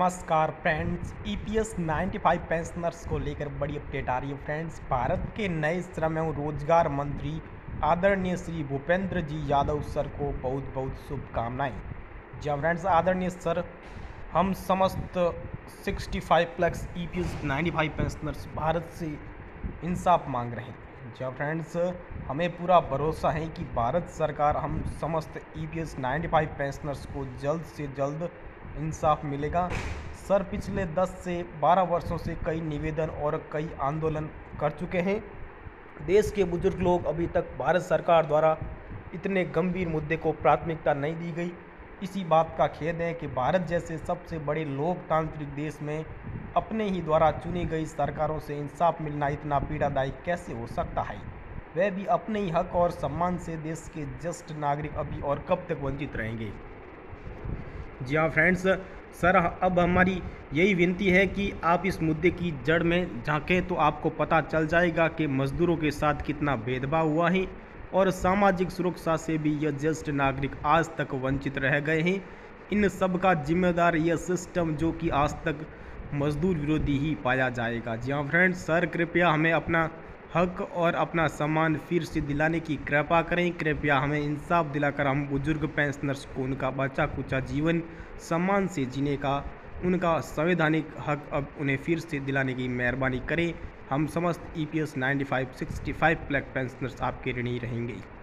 नमस्कार friends, EPS 95 pensioners को लेकर बड़ी अपडेट आ रही है। फ्रेंड्स, भारत के नए श्रम एवं रोजगार मंत्री आदरणीय श्री भूपेंद्र जी यादव सर को बहुत बहुत शुभकामनाएं। जी हाँ फ्रेंड्स, आदरणीय सर, हम समस्त 65 प्लस ईपीएस 95 पेंशनर्स भारत से इंसाफ मांग रहे हैं। जी हाँ फ्रेंड्स, हमें पूरा भरोसा है कि भारत सरकार हम समस्त ईपीएस 95 पेंशनर्स को जल्द से जल्द इंसाफ मिलेगा। सर पिछले 10 से 12 वर्षों से कई निवेदन और कई आंदोलन कर चुके हैं। देश के बुजुर्ग लोग अभी तक भारत सरकार द्वारा इतने गंभीर मुद्दे को प्राथमिकता नहीं दी गई। इसी बात का खेद है कि भारत जैसे सबसे बड़े लोकतांत्रिक देश में अपने ही द्वारा चुनी गई सरकारों से इंसाफ मिलना इतना पीड़ादायी कैसे हो सकता है, वह भी अपने ही हक और सम्मान से। देश के ज्येष्ठ नागरिक अभी और कब तक वंचित रहेंगे। जी हाँ फ्रेंड्स, सर अब हमारी यही विनती है कि आप इस मुद्दे की जड़ में झांकें तो आपको पता चल जाएगा कि मजदूरों के साथ कितना भेदभाव हुआ है और सामाजिक सुरक्षा से भी यह ज्येष्ठ नागरिक आज तक वंचित रह गए हैं। इन सब का जिम्मेदार यह सिस्टम जो कि आज तक मजदूर विरोधी ही पाया जाएगा। जी हाँ फ्रेंड्स, सर कृपया हमें अपना हक और अपना सम्मान फिर से दिलाने की कृपा करें। कृपया हमें इंसाफ दिलाकर हम बुजुर्ग पेंशनर्स को उनका बचा कुचा जीवन सम्मान से जीने का उनका संवैधानिक हक अब उन्हें फिर से दिलाने की मेहरबानी करें। हम समस्त ईपीएस 95 65 प्लस पेंशनर्स आपके ऋणी रहेंगे।